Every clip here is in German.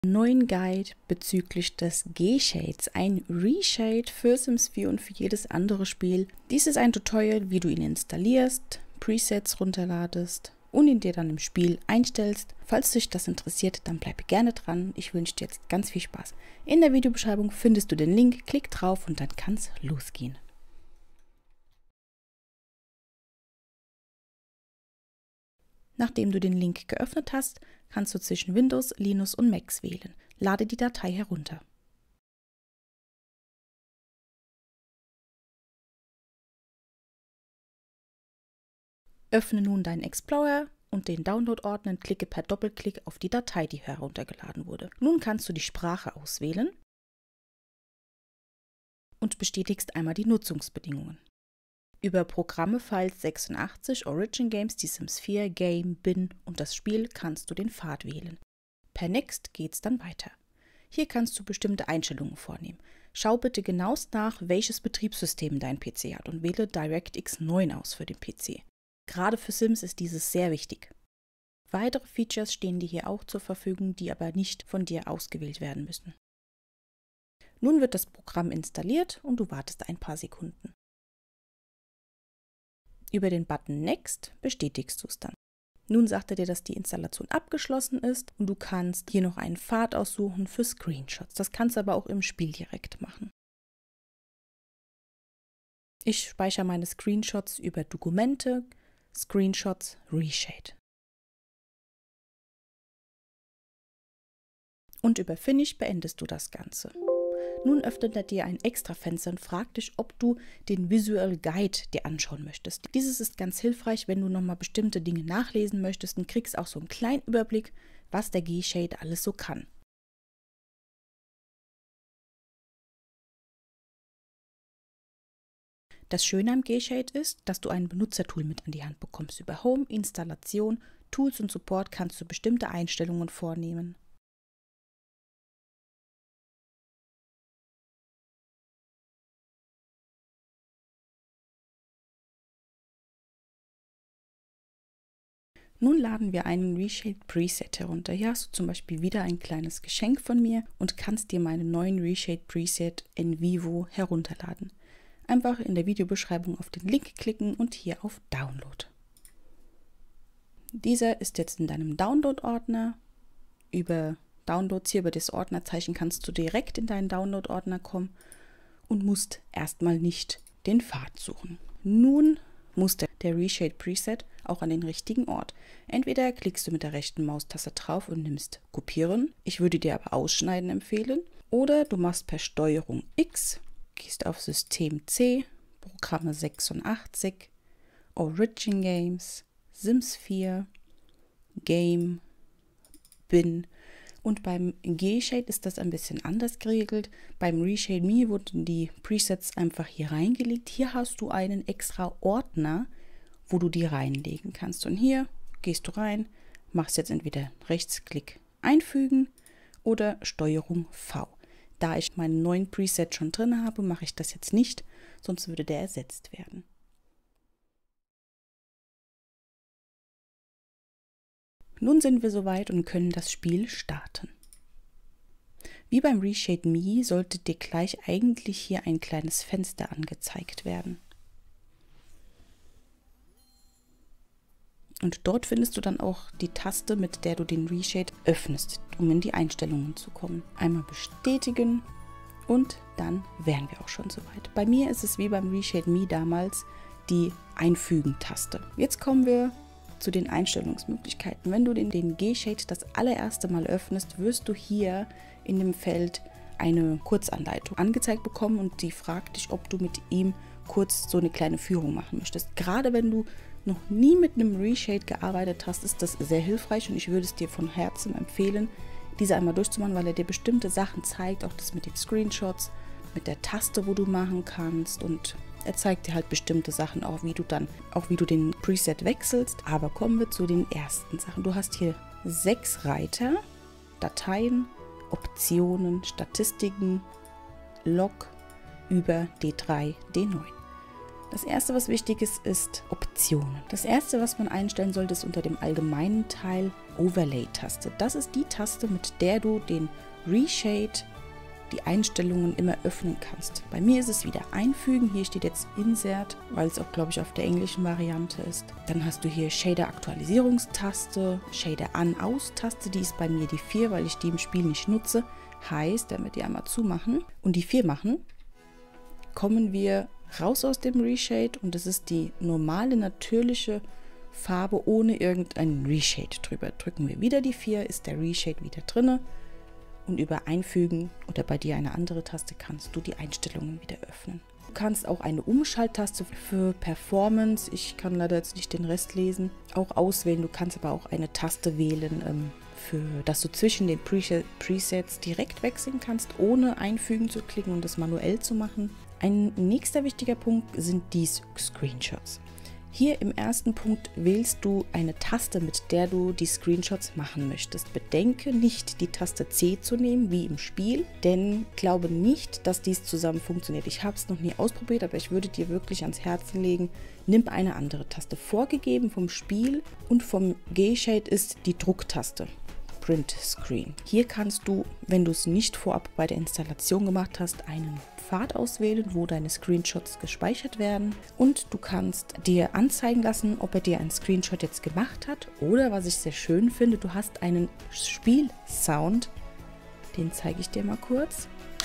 Neuen Guide bezüglich des G-Shades, ein Reshade für Sims 4 und für jedes andere Spiel. Dies ist ein Tutorial, wie du ihn installierst, Presets runterladest und ihn dir dann im Spiel einstellst. Falls dich das interessiert, dann bleib gerne dran. Ich wünsche dir jetzt ganz viel Spaß. In der Videobeschreibung findest du den Link, klick drauf und dann kann es losgehen. Nachdem du den Link geöffnet hast, kannst du zwischen Windows, Linux und Mac wählen. Lade die Datei herunter. Öffne nun deinen Explorer und den Download-Ordner und klicke per Doppelklick auf die Datei, die heruntergeladen wurde. Nun kannst du die Sprache auswählen und bestätigst einmal die Nutzungsbedingungen. Über Programme Files 86, Origin Games, die Sims 4, Game, Bin und das Spiel kannst du den Pfad wählen. Per Next geht's dann weiter. Hier kannst du bestimmte Einstellungen vornehmen. Schau bitte genauest nach, welches Betriebssystem dein PC hat und wähle DirectX 9 aus für den PC. Gerade für Sims ist dieses sehr wichtig. Weitere Features stehen dir hier auch zur Verfügung, die aber nicht von dir ausgewählt werden müssen. Nun wird das Programm installiert und du wartest ein paar Sekunden. Über den Button Next bestätigst du es dann. Nun sagt er dir, dass die Installation abgeschlossen ist und du kannst hier noch einen Pfad aussuchen für Screenshots. Das kannst du aber auch im Spiel direkt machen. Ich speichere meine Screenshots über Dokumente, Screenshots, Reshade. Und über Finish beendest du das Ganze. Nun öffnet er dir ein Extrafenster und fragt dich, ob du den Visual Guide dir anschauen möchtest. Dieses ist ganz hilfreich, wenn du nochmal bestimmte Dinge nachlesen möchtest und kriegst auch so einen kleinen Überblick, was der G-Shade alles so kann. Das Schöne am G-Shade ist, dass du ein Benutzertool mit an die Hand bekommst. Über Home, Installation, Tools und Support kannst du bestimmte Einstellungen vornehmen. Nun laden wir einen Reshade Preset herunter. Hier hast du zum Beispiel wieder ein kleines Geschenk von mir und kannst dir meinen neuen Reshade Preset in Vivo herunterladen. Einfach in der Videobeschreibung auf den Link klicken und hier auf Download. Dieser ist jetzt in deinem Download-Ordner. Über Downloads hier über das Ordnerzeichen kannst du direkt in deinen Download-Ordner kommen und musst erstmal nicht den Pfad suchen. Nun muss der Reshade Preset auch an den richtigen Ort. Entweder klickst du mit der rechten Maustaste drauf und nimmst Kopieren, ich würde dir aber Ausschneiden empfehlen, oder du machst per Steuerung X, gehst auf System C, Programme 86, Origin Games, Sims 4, Game, Bin. Und beim G-Shade ist das ein bisschen anders geregelt. Beim Reshade Me wurden die Presets einfach hier reingelegt. Hier hast du einen extra Ordner, wo du die reinlegen kannst. Und hier gehst du rein, machst jetzt entweder Rechtsklick einfügen oder Steuerung V. Da ich meinen neuen Preset schon drin habe, mache ich das jetzt nicht, sonst würde der ersetzt werden. Nun sind wir soweit und können das Spiel starten. Wie beim Reshade Me sollte dir gleich eigentlich hier ein kleines Fenster angezeigt werden. Und dort findest du dann auch die Taste, mit der du den Reshade öffnest, um in die Einstellungen zu kommen. Einmal bestätigen und dann wären wir auch schon soweit. Bei mir ist es wie beim Reshade Me damals die Einfügen-Taste. Jetzt kommen wir zu den Einstellungsmöglichkeiten. Wenn du den G-Shade das allererste Mal öffnest, wirst du hier in dem Feld eine Kurzanleitung angezeigt bekommen und die fragt dich, ob du mit ihm kurz so eine kleine Führung machen möchtest. Gerade wenn du noch nie mit einem Reshade gearbeitet hast, ist das sehr hilfreich und ich würde es dir von Herzen empfehlen, diese einmal durchzumachen, weil er dir bestimmte Sachen zeigt, auch das mit den Screenshots, mit der Taste, wo du machen kannst, und er zeigt dir halt bestimmte Sachen, auch wie du den Preset wechselst. Aber kommen wir zu den ersten Sachen. Du hast hier 6 Reiter, Dateien, Optionen, Statistiken, Log über D3, D9. Das erste, was wichtig ist, ist Optionen. Das erste, was man einstellen sollte, ist unter dem allgemeinen Teil Overlay-Taste. Das ist die Taste, mit der du den Reshade, die Einstellungen immer öffnen kannst. Bei mir ist es wieder einfügen. Hier steht jetzt Insert, weil es auch, glaube ich, auf der englischen Variante ist. Dann hast du hier Shader Aktualisierungstaste, Shader An-Aus-Taste. Die ist bei mir die 4, weil ich die im Spiel nicht nutze. Heißt, wenn wir die einmal zumachen und die 4 machen, kommen wir raus aus dem Reshade und das ist die normale, natürliche Farbe ohne irgendeinen Reshade drüber. Drücken wir wieder die 4, ist der Reshade wieder drin. Und über Einfügen oder bei dir eine andere Taste kannst du die Einstellungen wieder öffnen. Du kannst auch eine Umschalttaste für Performance, ich kann leider jetzt nicht den Rest lesen, auch auswählen. Du kannst aber auch eine Taste wählen, dass du zwischen den Presets direkt wechseln kannst, ohne Einfügen zu klicken und das manuell zu machen. Ein nächster wichtiger Punkt sind die Screenshots. Hier im ersten Punkt wählst du eine Taste, mit der du die Screenshots machen möchtest. Bedenke nicht, die Taste C zu nehmen, wie im Spiel, denn glaube nicht, dass dies zusammen funktioniert. Ich habe es noch nie ausprobiert, aber ich würde dir wirklich ans Herzen legen, nimm eine andere Taste. Vorgegeben vom Spiel und vom G-Shade ist die Drucktaste. Print Screen. Hier kannst du, wenn du es nicht vorab bei der Installation gemacht hast, einen Pfad auswählen, wo deine Screenshots gespeichert werden und du kannst dir anzeigen lassen, ob er dir einen Screenshot jetzt gemacht hat oder, was ich sehr schön finde, du hast einen Spielsound, den zeige ich dir mal kurz,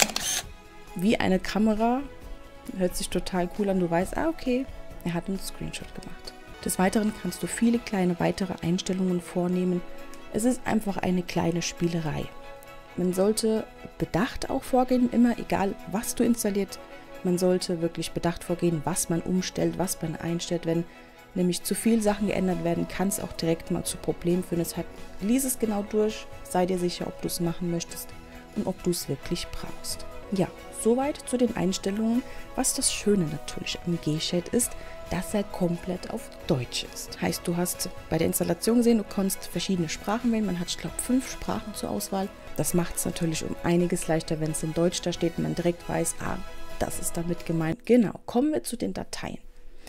wie eine Kamera, hört sich total cool an, du weißt, okay, er hat einen Screenshot gemacht. Des Weiteren kannst du viele kleine weitere Einstellungen vornehmen. Es ist einfach eine kleine Spielerei. Man sollte bedacht auch vorgehen, immer egal was du installiert, man sollte wirklich bedacht vorgehen, was man umstellt, was man einstellt. Wenn nämlich zu viele Sachen geändert werden, kann es auch direkt mal zu Problemen führen. Deshalb lies es genau durch, sei dir sicher, ob du es machen möchtest und ob du es wirklich brauchst. Ja, soweit zu den Einstellungen. Was das Schöne natürlich am G-Shade ist, dass er komplett auf Deutsch ist. Heißt, du hast bei der Installation gesehen, du konntest verschiedene Sprachen wählen. Man hat, ich glaube, 5 Sprachen zur Auswahl. Das macht es natürlich um einiges leichter, wenn es in Deutsch da steht und man direkt weiß, das ist damit gemeint. Genau, kommen wir zu den Dateien.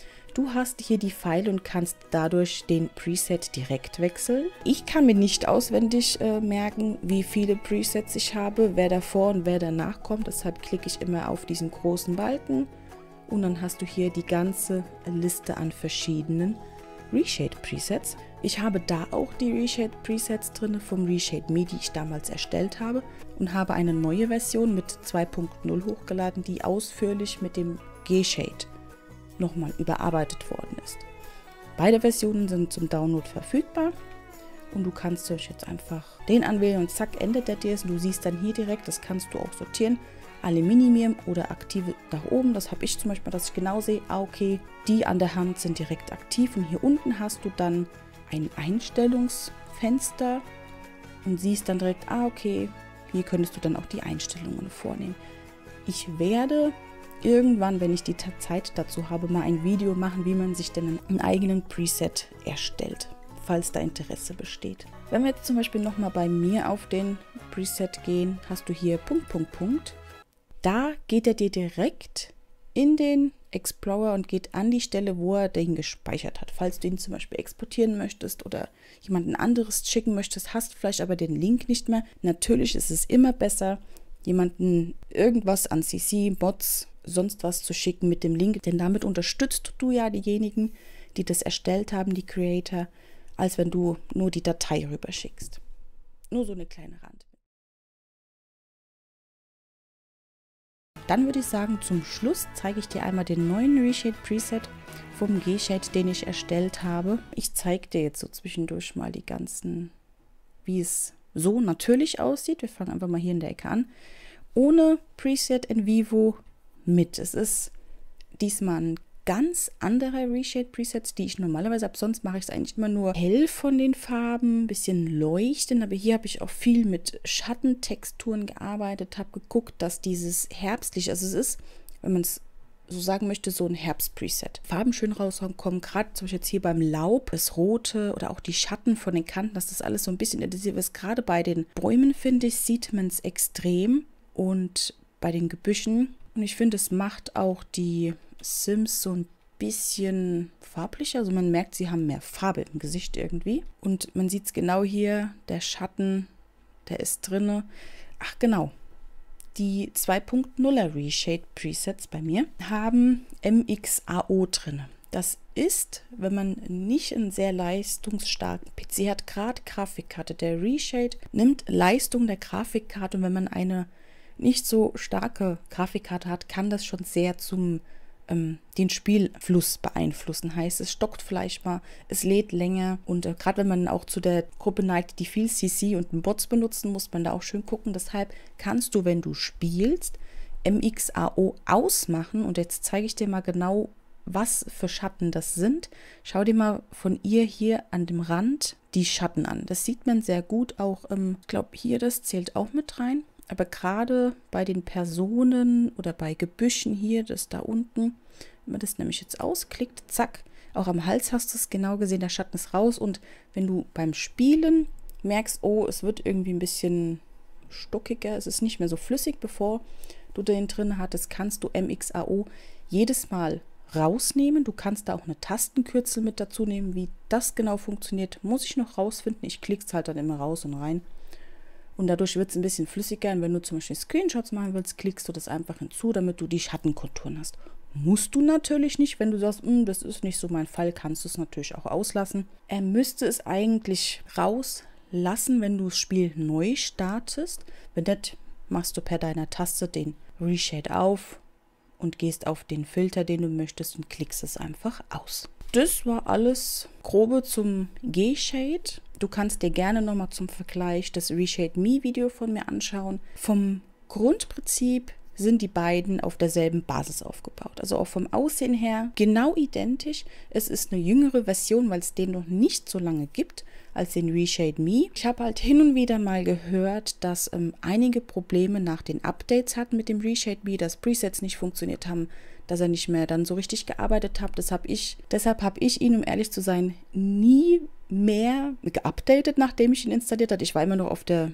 Du hast hier die Pfeile und kannst dadurch den Preset direkt wechseln. Ich kann mir nicht auswendig merken, wie viele Presets ich habe, wer davor und wer danach kommt. Deshalb klicke ich immer auf diesen großen Balken und dann hast du hier die ganze Liste an verschiedenen Reshade-Presets. Ich habe da auch die Reshade-Presets drin vom Reshade Me, die ich damals erstellt habe und habe eine neue Version mit 2.0 hochgeladen, die ausführlich mit dem G-Shade nochmal überarbeitet worden ist. Beide Versionen sind zum Download verfügbar und du kannst jetzt einfach den anwählen und zack, endet der dir. Du siehst dann hier direkt, das kannst du auch sortieren, alle minimieren oder aktive nach oben. Das habe ich zum Beispiel, dass ich genau sehe, okay, die an der Hand sind direkt aktiv und hier unten hast du dann ein Einstellungsfenster und siehst dann direkt, okay, hier könntest du dann auch die Einstellungen vornehmen. Ich werde irgendwann, wenn ich die Zeit dazu habe, mal ein Video machen, wie man sich denn einen eigenen Preset erstellt, falls da Interesse besteht. Wenn wir jetzt zum Beispiel nochmal bei mir auf den Preset gehen, hast du hier Punkt. Da geht er dir direkt in den Explorer und geht an die Stelle, wo er den gespeichert hat. Falls du ihn zum Beispiel exportieren möchtest oder jemanden anderes schicken möchtest, hast vielleicht aber den Link nicht mehr. Natürlich ist es immer besser, jemanden irgendwas an CC, Bots, sonst was zu schicken mit dem Link, denn damit unterstützt du ja diejenigen, die das erstellt haben, die Creator, als wenn du nur die Datei rüberschickst. Nur so eine kleine Rand. Dann würde ich sagen, zum Schluss zeige ich dir einmal den neuen Reshade Preset vom G-Shade, den ich erstellt habe. Ich zeige dir jetzt so zwischendurch mal die ganzen, wie es so natürlich aussieht. Wir fangen einfach mal hier in der Ecke an. Ohne Preset in Vivo, mit. Es ist diesmal ein ganz anderer Reshade-Presets, die ich normalerweise habe. Sonst mache ich es eigentlich immer nur hell von den Farben, ein bisschen leuchten. Aber hier habe ich auch viel mit Schattentexturen gearbeitet, habe geguckt, dass dieses herbstlich, also es ist, wenn man es so sagen möchte, so ein Herbst-Preset. Farben schön rauskommen, gerade zum Beispiel jetzt hier beim Laub, das Rote oder auch die Schatten von den Kanten, dass das alles so ein bisschen intensiv ist. Gerade bei den Bäumen, finde ich, sieht man es extrem und bei den Gebüschen. Und ich finde, es macht auch die Sims so ein bisschen farblicher. Also man merkt, sie haben mehr Farbe im Gesicht irgendwie. Und man sieht es genau hier, der Schatten, der ist drinne. Ach genau, die 2.0er Reshade Presets bei mir haben MXAO drin. Das ist, wenn man nicht einen sehr leistungsstarken PC hat, gerade Grafikkarte. Der Reshade nimmt Leistung der Grafikkarte und wenn man eine nicht so starke Grafikkarte hat, kann das schon sehr den Spielfluss beeinflussen. Heißt, es stockt vielleicht mal, es lädt länger und gerade wenn man auch zu der Gruppe neigt, die viel CC und Bots benutzen, muss man da auch schön gucken. Deshalb kannst du, wenn du spielst, MXAO ausmachen und jetzt zeige ich dir mal genau, was für Schatten das sind. Schau dir mal von ihr hier an dem Rand die Schatten an. Das sieht man sehr gut auch, ich glaube hier, das zählt auch mit rein. Aber gerade bei den Personen oder bei Gebüschen hier, das da unten, wenn man das nämlich jetzt ausklickt, zack, auch am Hals hast du es genau gesehen, der Schatten ist raus. Und wenn du beim Spielen merkst, oh, es wird irgendwie ein bisschen stockiger, es ist nicht mehr so flüssig, bevor du den drin hattest, kannst du MXAO jedes Mal rausnehmen. Du kannst da auch eine Tastenkürzel mit dazu nehmen. Wie das genau funktioniert, muss ich noch rausfinden. Ich klicke es halt dann immer raus und rein. Und dadurch wird es ein bisschen flüssiger. Und wenn du zum Beispiel Screenshots machen willst, klickst du das einfach hinzu, damit du die Schattenkonturen hast. Musst du natürlich nicht. Wenn du sagst, das ist nicht so mein Fall, kannst du es natürlich auch auslassen. Er müsste es eigentlich rauslassen, wenn du das Spiel neu startest. Wenn nicht, machst du per deiner Taste den Reshade auf und gehst auf den Filter, den du möchtest und klickst es einfach aus. Das war alles grobe zum G-Shade. Du kannst dir gerne nochmal zum Vergleich das Reshade Me Video von mir anschauen. Vom Grundprinzip sind die beiden auf derselben Basis aufgebaut. Also auch vom Aussehen her genau identisch. Es ist eine jüngere Version, weil es den noch nicht so lange gibt als den Reshade Me. Ich habe halt hin und wieder mal gehört, dass einige Probleme nach den Updates hatten mit dem Reshade Me, dass Presets nicht funktioniert haben, dass er nicht mehr dann so richtig gearbeitet hat. Deshalb habe ich ihn, um ehrlich zu sein, nie mehr geupdatet, nachdem ich ihn installiert hatte. Ich war immer noch auf der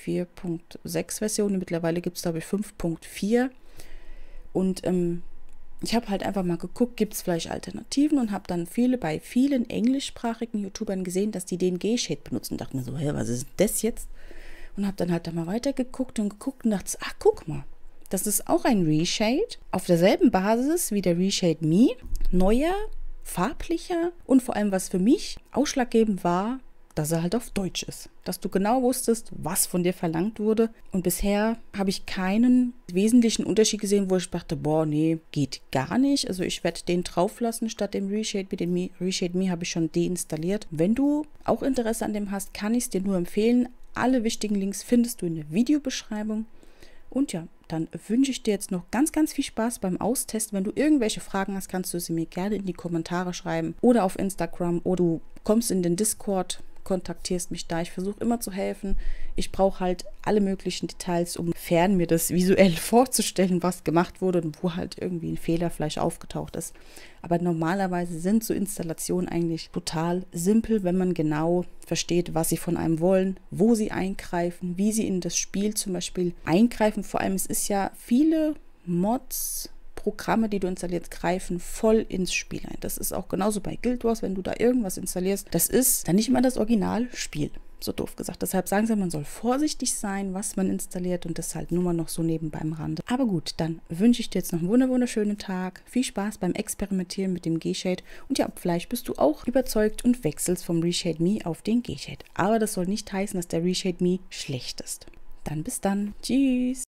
4.6 Version. Mittlerweile gibt es, glaube ich, 5.4. Und ich habe halt einfach mal geguckt, gibt es vielleicht Alternativen und habe dann bei vielen englischsprachigen YouTubern gesehen, dass die den G-Shade benutzen. Dachte mir so, was ist das jetzt? Und habe dann halt da mal weitergeguckt und dachte, ach, guck mal, das ist auch ein Reshade auf derselben Basis wie der Reshade Me. Neuer, farblicher und vor allem, was für mich ausschlaggebend war, dass er halt auf Deutsch ist. Dass du genau wusstest, was von dir verlangt wurde. Und bisher habe ich keinen wesentlichen Unterschied gesehen, wo ich dachte, boah, nee, geht gar nicht. Also ich werde den drauf lassen statt dem Reshade. Mit dem Reshade Me habe ich schon deinstalliert. Wenn du auch Interesse an dem hast, kann ich es dir nur empfehlen. Alle wichtigen Links findest du in der Videobeschreibung. Und ja, dann wünsche ich dir jetzt noch ganz, ganz viel Spaß beim Austesten. Wenn du irgendwelche Fragen hast, kannst du sie mir gerne in die Kommentare schreiben oder auf Instagram oder du kommst in den Discord, kontaktierst mich da. Ich versuche immer zu helfen. Ich brauche halt alle möglichen Details, um mir das visuell vorzustellen, was gemacht wurde und wo halt irgendwie ein Fehler vielleicht aufgetaucht ist. Aber normalerweise sind so Installationen eigentlich total simpel, wenn man genau versteht, was sie von einem wollen, wo sie eingreifen, wie sie in das Spiel zum Beispiel eingreifen. Vor allem, es ist ja viele Mods, Programme, die du installierst, greifen voll ins Spiel ein. Das ist auch genauso bei Guild Wars, wenn du da irgendwas installierst. Das ist dann nicht immer das Originalspiel, so doof gesagt. Deshalb sagen sie, man soll vorsichtig sein, was man installiert und das halt nur mal noch so nebenbei am Rande. Aber gut, dann wünsche ich dir jetzt noch einen wunderschönen Tag. Viel Spaß beim Experimentieren mit dem G-Shade und ja, vielleicht bist du auch überzeugt und wechselst vom Reshade Me auf den G-Shade. Aber das soll nicht heißen, dass der Reshade Me schlecht ist. Dann bis dann. Tschüss.